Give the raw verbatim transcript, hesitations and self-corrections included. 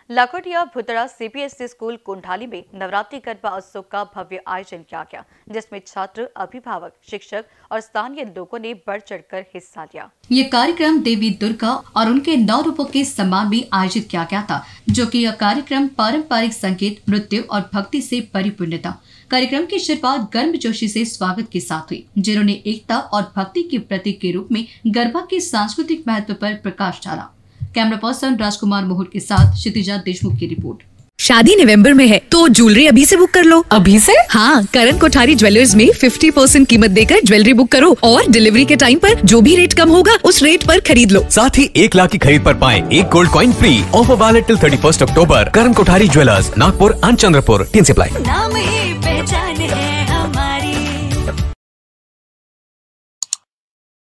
Lakhotia Bhutada CBSE school Kundali में नवरात्रि गरबा उत्सव का भव्य आयोजन किया गया, जिसमें छात्र, अभिभावक, शिक्षक और स्थानीय लोगों ने बढ़ चढ़कर हिस्सा लिया। ये कार्यक्रम देवी दुर्गा और उनके नौ रूपों के सम्मान में आयोजित किया गया था, जो कि यह कार्यक्रम पारंपरिक संगीत, नृत्य और भक्ति से परिपूर्ण था। कार्यक्रम की शुरुआत गर्मजोशी से स्वागत के साथ हुई, जिन्होंने एकता और भक्ति के प्रतीक के रूप में गरबा के सांस्कृतिक महत्व पर प्रकाश डाला। कैमरा पर्सन राजकुमार मोहर के साथ क्षितिजा देशमुख की रिपोर्ट। शादी नवंबर में है तो ज्वेलरी अभी से बुक कर लो। अभी से? हाँ, करण कोठारी ज्वेलर्स में पचास परसेंट कीमत देकर ज्वेलरी बुक करो और डिलीवरी के टाइम पर जो भी रेट कम होगा उस रेट पर खरीद लो। साथ ही एक लाख की खरीद पर पाएं एक gold coin free. Offer valid till thirty first October. Karan Kothari jewellers, Nagpur and Chandrapur. TNC apply.